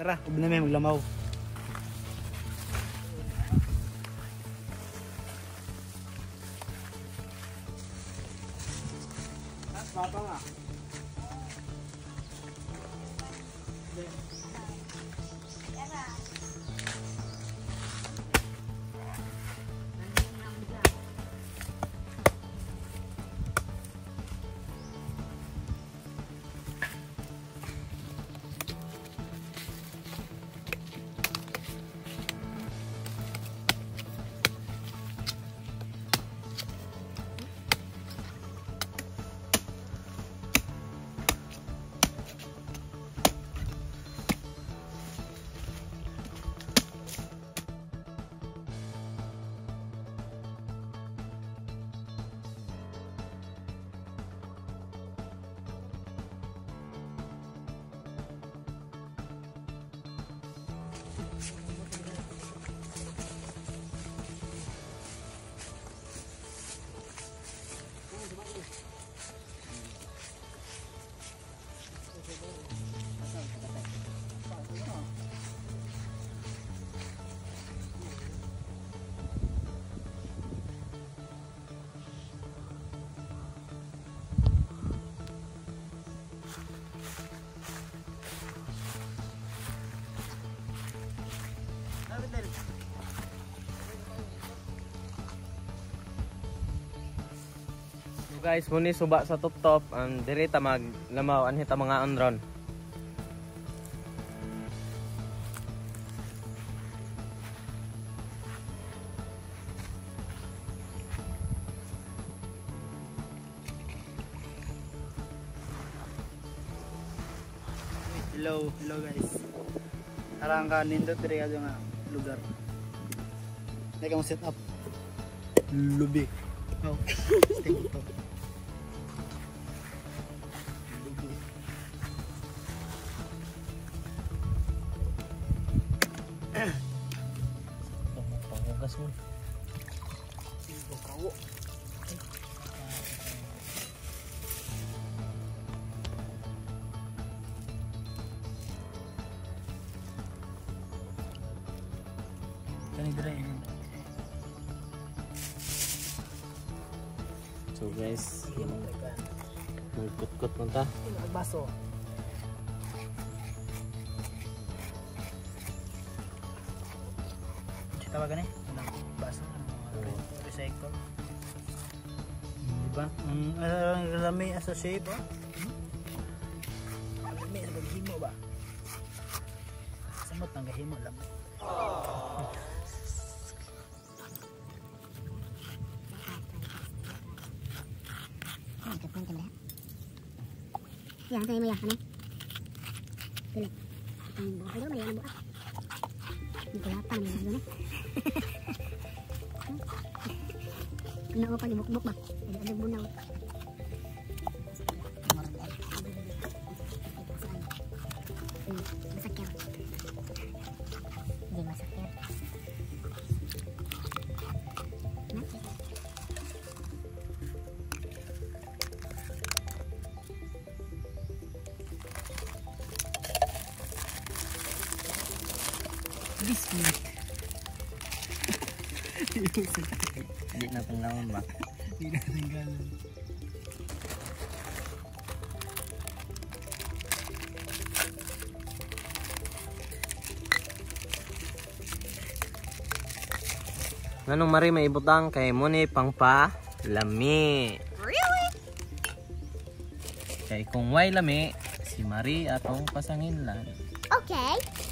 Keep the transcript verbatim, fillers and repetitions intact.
Tara, huwag na may maglamaw. Papa nga. So guys, muni suba sa top-top ang direta maglamaw anhi ta mga onron. Hello, hello guys. Arang ka nindot diri adto nga lugar. Nek mo set up. Lubi. Oh, stick to. Panggas mo. Sino kawo? Kani dire. So guys, magkut-kut mo ta. Baso. Tawagan eh, baso, recycle. Diba? Ang uh, lami sa shape, oh. Lami sa paghimo ba? Samot ng gahimo lang. Yang saya mau ya, mana? Pilih. Hmm, buah itu mana buah? Ini kelapa nih, mana? Kena apa nih buk-buk bang? Ada ada bunau. Masak ya. Dia masak ya. Biskuit. Hindi na panglawan ba? Hindi na tinggalan. Nganong mari may ibutang kay muni pangpa lami. Really? Kay kung way lami si Mari atong pasangin lang. Okay.